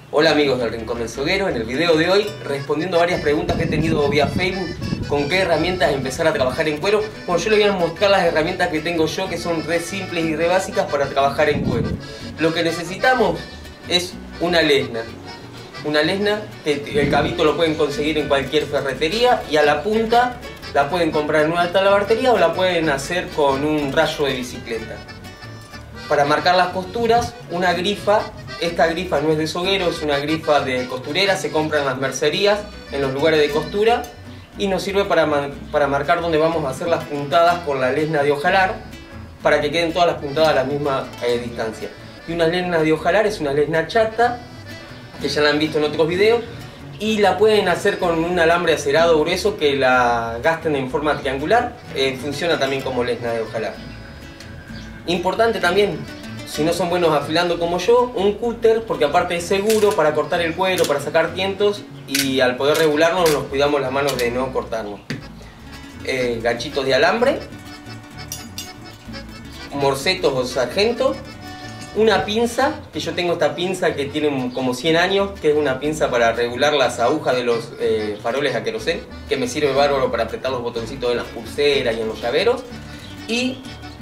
Hola amigos del Rincón del Soguero, en el video de hoy respondiendo a varias preguntas que he tenido vía Facebook con qué herramientas empezar a trabajar en cuero. Bueno, yo les voy a mostrar las herramientas que tengo yo, que son re simples y re básicas para trabajar en cuero. Lo que necesitamos es una lesna. Una lesna que el cabito lo pueden conseguir en cualquier ferretería, y a la punta la pueden comprar en una talabartería o la pueden hacer con un rayo de bicicleta. Para marcar las costuras, una grifa. Esta grifa no es de soguero, es una grifa de costurera, se compra en las mercerías, en los lugares de costura, y nos sirve para marcar dónde vamos a hacer las puntadas con la lesna de hojalar, para que queden todas las puntadas a la misma distancia. Y una lesna de hojalar es una lesna chata, que ya la han visto en otros videos, y la pueden hacer con un alambre acerado grueso que la gasten en forma triangular, funciona también como lesna de hojalar. Importante también, si no son buenos afilando como yo, un cúter, porque aparte es seguro para cortar el cuero, para sacar tientos, y al poder regularnos nos cuidamos las manos de no cortarnos. Ganchitos de alambre, morcetos o sargentos, una pinza, que yo tengo esta pinza que tiene como 100 años, que es una pinza para regular las agujas de los faroles a querosén, que me sirve bárbaro para apretar los botoncitos en las pulseras y en los llaveros, y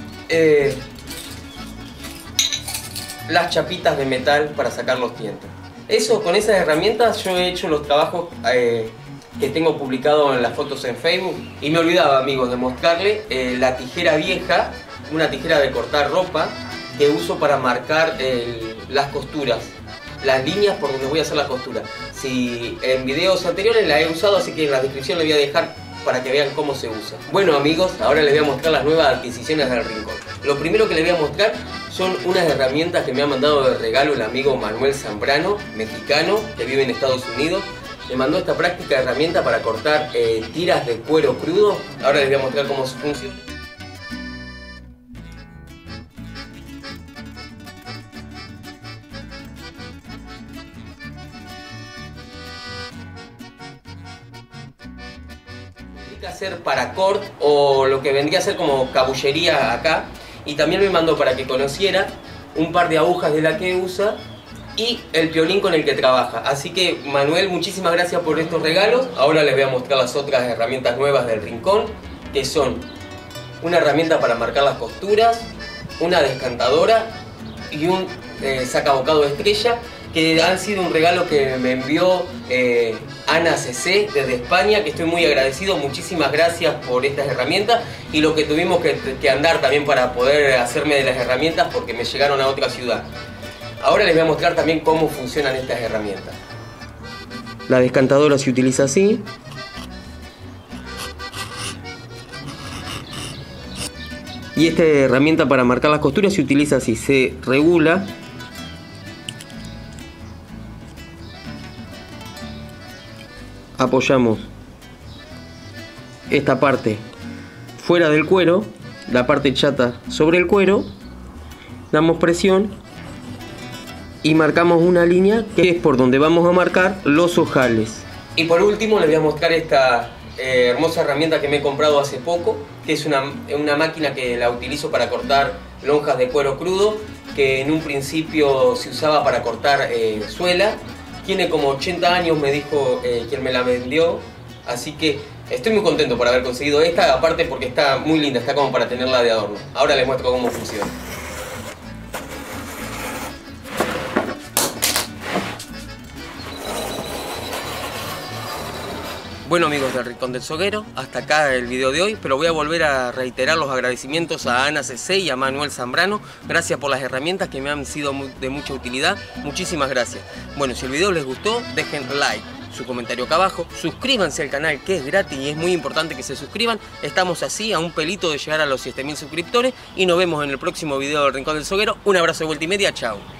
las chapitas de metal para sacar los tientos. Con esas herramientas yo he hecho los trabajos que tengo publicado en las fotos en Facebook. Y me olvidaba, amigos, de mostrarle la tijera vieja, una tijera de cortar ropa que uso para marcar las costuras, las líneas por donde voy a hacer la costura. Si en videos anteriores la he usado, así que en la descripción le voy a dejar para que vean cómo se usa. Bueno amigos, ahora les voy a mostrar las nuevas adquisiciones del Rincón. Lo primero que les voy a mostrar son unas herramientas que me ha mandado de regalo el amigo Manuel Zambrano, mexicano, que vive en Estados Unidos. Me mandó esta práctica herramienta para cortar tiras de cuero crudo. Ahora les voy a mostrar cómo funciona. Hacer paracord, o lo que vendría a ser como cabullería acá, y también me mandó para que conociera un par de agujas de la que usa y el piolín con el que trabaja. Así que Manuel, muchísimas gracias por estos regalos. Ahora les voy a mostrar las otras herramientas nuevas del Rincón, que son una herramienta para marcar las costuras, una descantadora y un sacabocado estrella, que han sido un regalo que me envió Ana CC desde España, que estoy muy agradecido. Muchísimas gracias por estas herramientas, y lo que tuvimos que andar también para poder hacerme de las herramientas, porque me llegaron a otra ciudad. Ahora les voy a mostrar también cómo funcionan estas herramientas. La descantadora se utiliza así. Y esta herramienta para marcar las costuras se utiliza así, se regula. Apoyamos esta parte fuera del cuero, la parte chata sobre el cuero, damos presión y marcamos una línea que es por donde vamos a marcar los ojales. Y por último les voy a mostrar esta hermosa herramienta que me he comprado hace poco, que es una máquina que la utilizo para cortar lonjas de cuero crudo, que en un principio se usaba para cortar suela. Tiene como 80 años, me dijo quien me la vendió, así que estoy muy contento por haber conseguido esta, aparte porque está muy linda, está como para tenerla de adorno. Ahora les muestro cómo funciona. Bueno amigos del Rincón del Soguero, hasta acá el video de hoy, pero voy a volver a reiterar los agradecimientos a Ana CC y a Manuel Zambrano. Gracias por las herramientas que me han sido de mucha utilidad, muchísimas gracias. Bueno, si el video les gustó, dejen like, su comentario acá abajo, suscríbanse al canal, que es gratis y es muy importante que se suscriban. Estamos así a un pelito de llegar a los 7000 suscriptores, y nos vemos en el próximo video del Rincón del Soguero. Un abrazo de vuelta y media, chao.